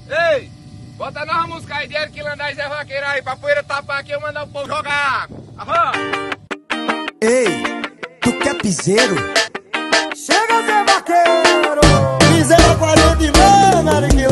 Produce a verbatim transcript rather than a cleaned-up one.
Ei, bota nós a música aí de Erquilandai Zé Vaqueiro aí, pra poeira tapar aqui e eu mandar o povo jogar água. Aham. Ei, tu quer piseiro? Chega, Zé Vaqueiro! Piseiro é quarenta e nove, Mariquinho.